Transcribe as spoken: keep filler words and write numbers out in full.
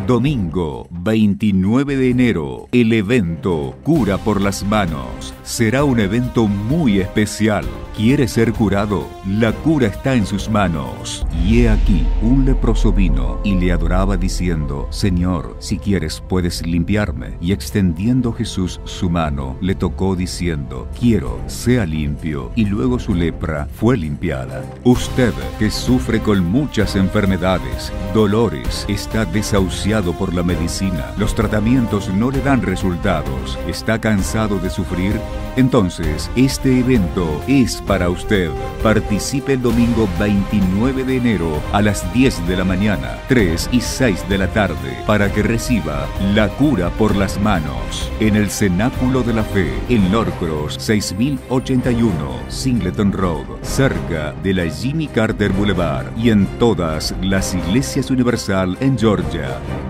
Domingo veintinueve de enero, el evento Cura por las Manos. Será un evento muy especial. ¿Quiere ser curado? La cura está en sus manos. Y he aquí, un leproso vino y le adoraba diciendo: Señor, si quieres puedes limpiarme. Y extendiendo Jesús su mano, le tocó diciendo: Quiero, sea limpio. Y luego su lepra fue limpiada. Usted, que sufre con muchas enfermedades, dolores, está desahuciado por la medicina, los tratamientos no le dan resultados, está cansado de sufrir, entonces este evento es para usted. Participe el domingo veintinueve de enero a las diez de la mañana, tres y seis de la tarde, para que reciba la cura por las manos en el Cenáculo de la Fe, en Norcross seis mil ochenta y uno, Singleton Road, cerca de la Jimmy Carter Boulevard, y en todas las iglesias Universal en Georgia.